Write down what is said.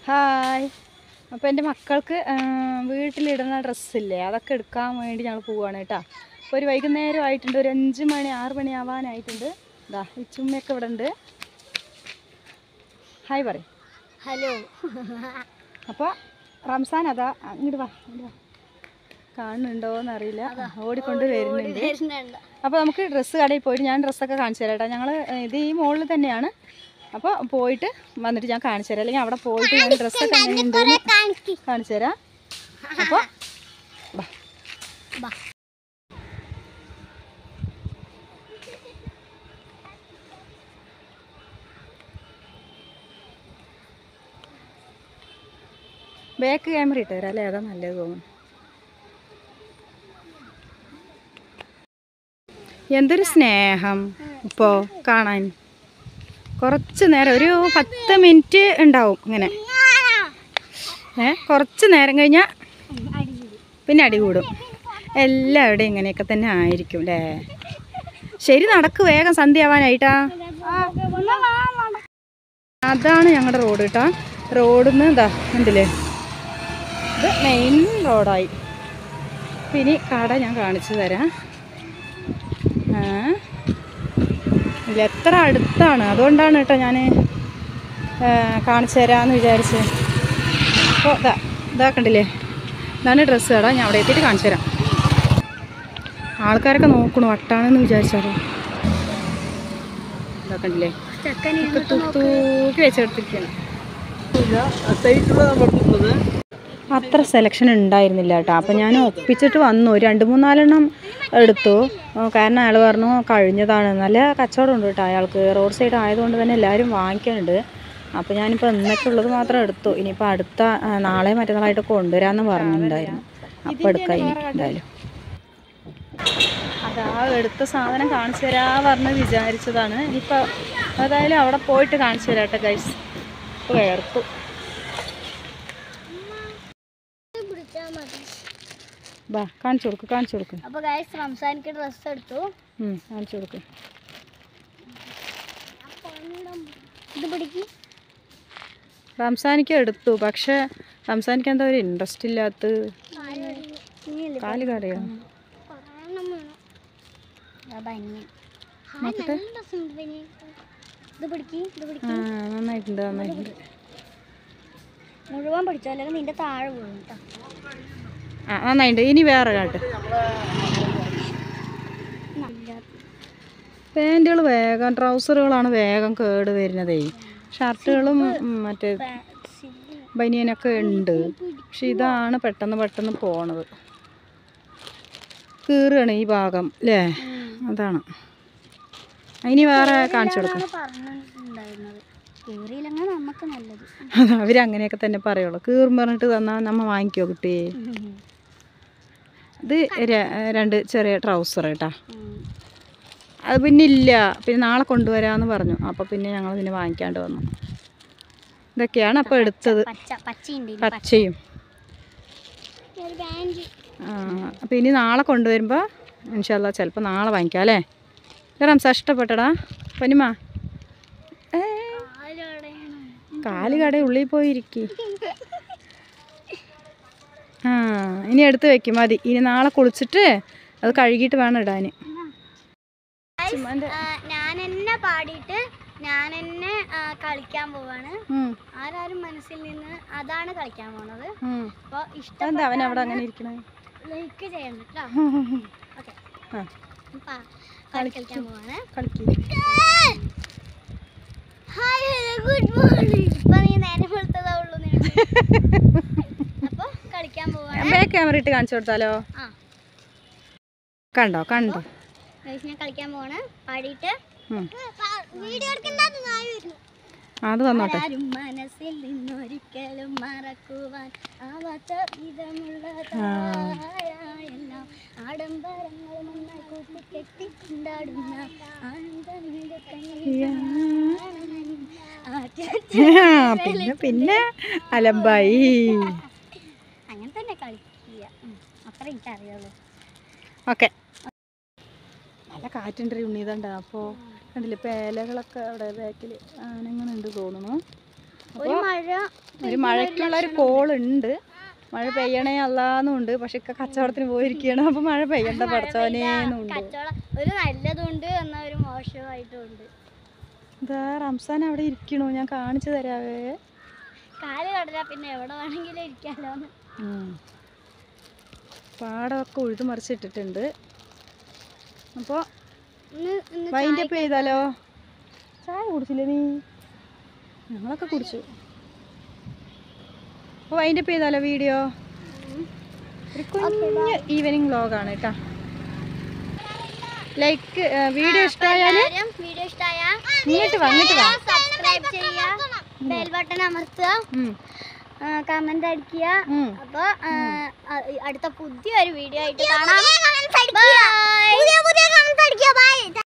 Hi. അപ്പോൾ എൻ്റെ മക്കൾക്ക് വീട്ടിലിടുന്ന ഡ്രസ്സില്ലേ അതൊക്കെ എടുക്കാൻ വേണ്ടി ഞങ്ങൾ പോവുകയാണ് കേട്ടോ. അപ്പോൾ ഒരു വൈകുന്നേരം ആയിട്ടുണ്ട്, ഒരു 5 മണി 6 മണി ആവാനായിട്ടുണ്ട്. ഇതാ ഈ ചുമ്മയൊക്കെ ഇവിടെ ഉണ്ട്. ഹായ് പറയും. ഹലോ. അപ്പോൾ റംസാൻ അതാ ഇങ്ങോട്ട് വാ, കാണുന്നുണ്ടോയെന്ന് അറിയില്ല, ഓടിക്കൊണ്ട് വരുന്നുണ്ട്. അപ്പോൾ നമുക്ക് ഡ്രസ്സ് കടയിൽ പോയിട്ട് ഞാൻ ഡ്രസ്സൊക്കെ കാണിച്ചു തരാം കേട്ടോ. ഞങ്ങൾ ഇത് ഈ മോളിൽ തന്നെയാണ്. അപ്പോൾ പോയിട്ട് വന്നിട്ട് ഞാൻ കാണിച്ചു തരാം, അല്ലെങ്കിൽ അവിടെ പോയിട്ട് ഞാൻ ഡ്രസ്സൊക്കെ എങ്ങനെയുണ്ടെന്ന് കാണിച്ചു തരാം. അപ്പോൾ ബാക്ക് ക്യാമറ ഇട്ട് തരാം അല്ലേ, അതാ നല്ലത് തോന്നുന്നു. എന്തൊരു സ്നേഹം ഇപ്പോൾ കാണാൻ. കുറച്ച് നേരം ഒരു 10 മിനിറ്റ് ഉണ്ടാവും ഇങ്ങനെ. കുറച്ച് നേരം കഴിഞ്ഞാൽ പിന്നെ അടി കൂടും. എല്ലാവരുടെയും ഇങ്ങനെയൊക്കെ തന്നെ ആയിരിക്കും അല്ലേ. ശരി, നടക്ക്, വേഗം സന്ധ്യ ആവാനായിട്ടാ. അതാണ് ഞങ്ങളുടെ റോഡ് കേട്ടാ. റോഡിൽ നിന്ന് ഇതാ ഉണ്ടല്ലേ, ഇത് മെയിൻ റോഡായി. പിന്നെ കട ഞാൻ കാണിച്ചു തരാം. ഇല്ല, എത്ര അടുത്താണ്, അതുകൊണ്ടാണ് കേട്ടോ ഞാൻ കാണിച്ചു തരാമെന്ന് വിചാരിച്ച്. അപ്പോൾ ഇതാ കണ്ടില്ലേ, ഇതാണ് ഡ്രസ്സ് കട. ഞാൻ അവിടെ എത്തിയിട്ട് കാണിച്ചു തരാം. ആൾക്കാരൊക്കെ നോക്കണു വട്ടാണെന്ന് വിചാരിച്ചാലോ. ഇതാ കണ്ടില്ലേ, തൂക്കി വെച്ചെടുത്തിരിക്കുകയാണ്. അത്ര സെലക്ഷൻ ഉണ്ടായിരുന്നില്ല കേട്ടോ. അപ്പോൾ ഞാൻ ഒപ്പിച്ചിട്ട് വന്നു, 2-3-4 എണ്ണം എടുത്തു. കാരണം അയാൾ പറഞ്ഞു കഴിഞ്ഞതാണ്. നല്ല കച്ചവടം ഉണ്ട് കേട്ടോ അയാൾക്ക്. റോഡ് സൈഡ് ആയതുകൊണ്ട് തന്നെ എല്ലാവരും വാങ്ങിക്കുന്നുണ്ട്. അപ്പോൾ ഞാനിപ്പോൾ ഇന്നൊക്കെ ഉള്ളത് മാത്രം എടുത്തു. ഇനിയിപ്പോൾ അടുത്ത നാളെ മറ്റന്നാളായിട്ട് കൊണ്ടുവരാമെന്ന് പറഞ്ഞിട്ടുണ്ടായിരുന്നു. അപ്പോൾ എടുക്കാം ഇനി എന്തായാലും. അതാ എടുത്ത സാധനം കാണിച്ചു തരാ പറഞ്ഞ് വിചാരിച്ചതാണ്. ഇനിയിപ്പോൾ ഏതായാലും അവിടെ പോയിട്ട് കാണിച്ചു തരാം കേട്ടോ ഗൈസ്. ഇപ്പോൾ വേർത്തു. ബാ കാണിച്ചു കൊടുക്ക്. അപ്പോൾ ഗൈസ് റംസാനിക്ക് ഡ്രസ്സ് എടുത്തു. കാണിച്ചു കൊടുക്ക്. ഇത് പിടിക്ക്. റംസാനിക്ക് എടുത്തു, പക്ഷെ റംസാനിക്ക് എന്താ ഒരു ഇൻട്രസ്റ്റ് ഇല്ലാത്ത. കാല് കടയോ നന്നായിട്ടുണ്ട്. മുഴുവൻ പിടിച്ചോ, അല്ലെങ്കിൽ നിന്റെ താഴെ വീഴും കേട്ടോ. നന്നായിട്ടുണ്ട്. ഇനി വേറെ കാട്ട്. പാൻറ്റുകൾ വേഗം, ട്രൗസറുകളാണ് വേഗം കേട് വരുന്നതേ. ഷർട്ടുകളും മറ്റേ ബനിയനൊക്കെ ഉണ്ട്, പക്ഷെ ഇതാണ് പെട്ടെന്ന് പോണത്. കീറുകയാണ് ഈ ഭാഗം അല്ലേ, അതാണ്. ഇനി വേറെ കാണിച്ചു കൊടുക്കാം. അത് അവരങ്ങനെയൊക്കെ തന്നെ പറയുള്ളൂ. കീറും പറഞ്ഞിട്ട് തന്നാൽ നമ്മൾ വാങ്ങിക്കോ കുട്ടിയെ. ഇത് 2 ചെറിയ ട്രൗസർ കേട്ടാ. അത് പിന്നെ ഇല്ല, പിന്നെ നാളെ കൊണ്ടുവരാമെന്ന് പറഞ്ഞു. അപ്പോൾ പിന്നെ ഞങ്ങൾ പിന്നെ വാങ്ങിക്കാണ്ട് വന്നു. ഇതൊക്കെയാണ് അപ്പോൾ എടുത്തത്, പച്ചയും. അപ്പോൾ ഇനി നാളെ കൊണ്ടുവരുമ്പോൾ ഇൻഷാ അല്ലാഹ് ചിലപ്പോൾ നാളെ വാങ്ങിക്കാം അല്ലേ. റംസാ ഇഷ്ടപ്പെട്ടടാ പനിമ? കാല് കട ഉള്ളിൽ പോയിരിക്കും. ഇനി എടുത്ത് വെക്കും, മതി. ഇനി നാളെ കുളിച്ചിട്ട് അത് കഴുകിയിട്ട് വേണം ഇടാൻ. ഞാൻ എന്നെ പാടിയിട്ട് ഞാൻ എന്നെ കളിക്കാൻ പോവാണ്. ആരാരും മനസ്സിൽ നിന്ന് അതാണ് കളിക്കാൻ പോണത്. അപ്പോൾ ഇഷ്ടം അവൻ അവിടെ അങ്ങനെ ഇരിക്കണേ, ലൈക്ക് ചെയ്യണം കേട്ടോ. ഓക്കെ, കളിക്കാൻ പോവാണ്. Hi, good morning. ഇപ്പൊ നീ നേരെ കൊടുത്തതാവുള്ളൂ. അപ്പോൾ കളിക്കാൻ പോവാണ്. ബാക്ക് ക്യാമറ ഇട്ട് കാണിച്ചു കൊടുത്താലോ? കണ്ടോ ഞാൻ കളിക്കാൻ പോവാണ്. പാടിയിട്ട് അത് വന്നോട്ടെ. മനസ്സിൽ നിന്നൊരിക്കലും മറക്കുവാൻ ആവാത്ത വിധമുള്ള ആഡംബരങ്ങളും ഒന്നായി കൂട്ടിക്കെട്ടി കൊണ്ടാടുന്ന പിന്നെ അലമ്പായി. അങ്ങനെ തന്നെ കളിക്കുക, അത്ര എനിക്കറിയുള്ളൂ. ഓക്കെ, നല്ല കാറ്റുണ്ട് ഉണ്ണീതുണ്ട്. അപ്പോൾ കണ്ടില്ലേ പേലകളൊക്കെ അവിടെ ബാക്കിൽ അനങ്ങനുണ്ട് തോന്നുന്നു. ഒരു മഴ ഒരു മഴയ്ക്കുള്ള ഒരു കോളുണ്ട്. മഴ പെയ്യണേ അല്ലാന്നുണ്ട്. പക്ഷെ കച്ചവടത്തിന് പോയിരിക്കുകയാണ്. അപ്പൊ മഴ പെയ്യണ്ട പടച്ചോനേന്നുണ്ട്. ഒരു നല്ലതുണ്ട് എന്നാ ഒരു മോശമായിട്ടുണ്ട്. ഇതാ റംസാൻ അവിടെ ഇരിക്കണു. ഞാൻ കാണിച്ചു തരാവേ. കാല് കടല പിന്നെ എവിടെ വേണമെങ്കിലും ഇരിക്കാലോന്ന്. പാടമൊക്കെ ഉഴുതു മറിച്ചിട്ടിട്ടുണ്ട്. അപ്പോൾ വൈൻഡ് അപ്പ് ചെയ്താലോ? ചായ കുടിച്ചില്ലേ നീ? ഞങ്ങളൊക്കെ കുടിച്ചു. അപ്പോൾ വൈൻഡ് അപ്പ് ചെയ്താലോ വീഡിയോ? ഒരു കുഞ്ഞ് ഈവനിങ് വ്ലോഗാണ് കേട്ടോ. ലൈക്ക് വീഡിയോ ഇഷ്ടമായാൽ ഇങ്ങോട്ട് വാ സബ്സ്ക്രൈബ് ചെയ്യുക, ബെൽ ബട്ടൺ അമർത്തുക, കമന്റ് അടിക്കുക. അപ്പൊ അടുത്ത പുതിയൊരു വീഡിയോ ആയിട്ട് കാണാം.